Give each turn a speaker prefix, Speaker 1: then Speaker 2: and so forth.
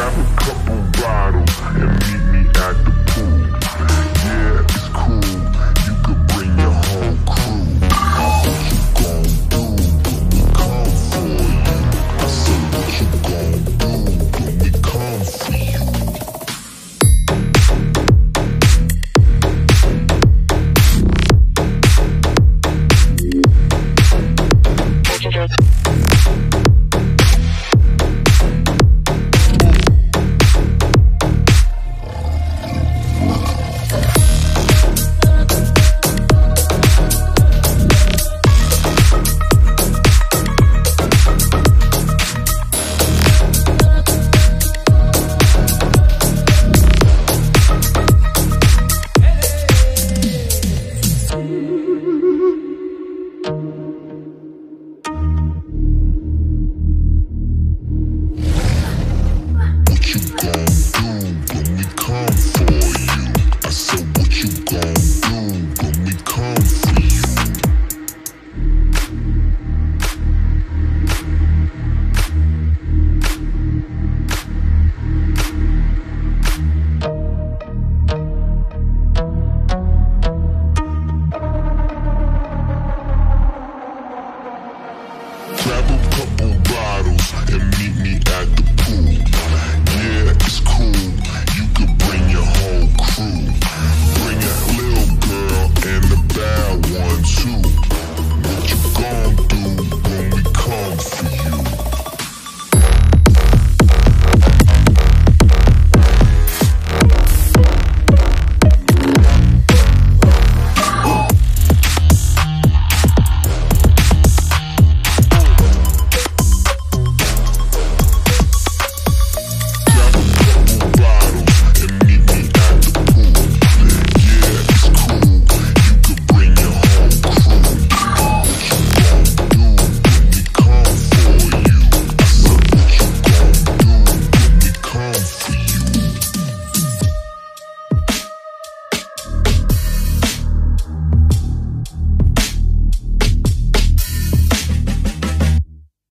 Speaker 1: grab a couple bottles and meet me at the pool. Yeah, it's cool, you could bring your whole crew. What you gon' do when we come for you? I said, what you gon' do when we come for you? What you gon'